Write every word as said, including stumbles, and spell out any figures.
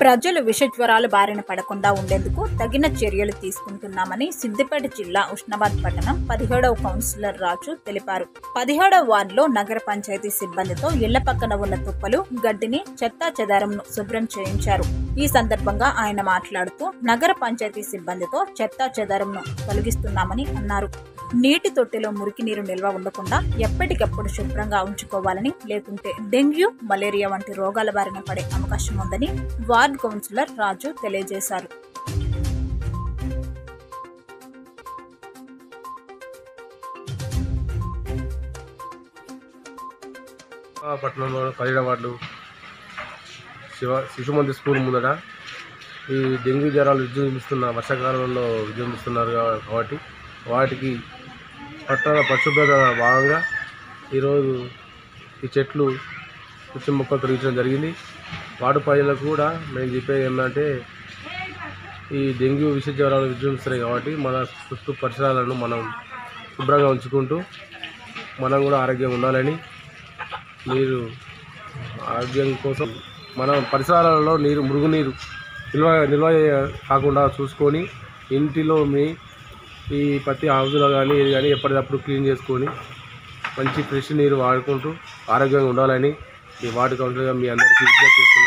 ప్రజలు విష జ్వరాల బారిన పడకుండా ఉండేందుకు తగిన చర్యలు తీసుకుంటున్నామని సిద్దిపేట జిల్లా ఉస్నాబాద్ పట్టణం పదిహేడవ కౌన్సిలర్ రాజు తెలిపారు. పదిహేడవ వార్డులో నగర పంచాయతీ సిబ్బందితో ఇళ్ల పక్కన ఉన్న తుప్పలు, గడ్డిని, చెత్తా చెదారంను శుభ్రం చేయించారు. ఈ సందర్భంగా ఆయన మాట్లాడుతూ నగర పంచాయతీ సిబ్బందితో చెత్తా చెదారంను తొలగిస్తున్నామని అన్నారు. నీటి తొట్టిలో మురికి నీరు నిల్వ ఉండకుండా ఎప్పటికప్పుడు శుభ్రంగా ఉంచుకోవాలని, లేకుంటే డెంగ్యూ, మలేరియా వంటి రోగాల బారిన పడే అవకాశం ఉందని వార్డు కౌన్సిలర్ రాజు తెలియజేశారు. పట్టణంలో పదిహేడవ వార్డు శివ శిశు మందిర్ స్కూల్ ముందట ఈ డెంగ్యూ జ్వరాలు విజృంభిస్తున్న వర్షాకాలంలో విజృంభిస్తున్నారు కాబట్టి వాటికి పట్టణ పరిశుభ్రత భాగంగా ఈరోజు ఈ చెట్లు పుచ్చి మొక్కలు తొలగించడం జరిగింది. వార్డు ప్రజలకు కూడా మేము చెప్పేది ఏంటంటే ఈ డెంగ్యూ విష జ్వరాలు విజృంభిస్తున్నాయి కాబట్టి మన చుట్టూ పరిసరాలను మనం శుభ్రంగా ఉంచుకుంటూ మనం కూడా ఆరోగ్యంగా ఉండాలని, నీరు ఆరోగ్యం కోసం మన పరిసరాలలో నీరు మురుగునీరు నిల్వ నిల్వ కాకుండా చూసుకొని ఇంటిలో మీ ఈ ప్రతి హౌస్లో కానీ ఇది కానీ ఎప్పటికప్పుడు క్లీన్ చేసుకొని మంచి ఫ్రెష్ నీరు వాడుకుంటూ ఆరోగ్యంగా ఉండాలని ఈ వార్డు కౌన్సిలర్గా మీ అందరికీ విజ్ఞప్తి చేస్తున్నాను.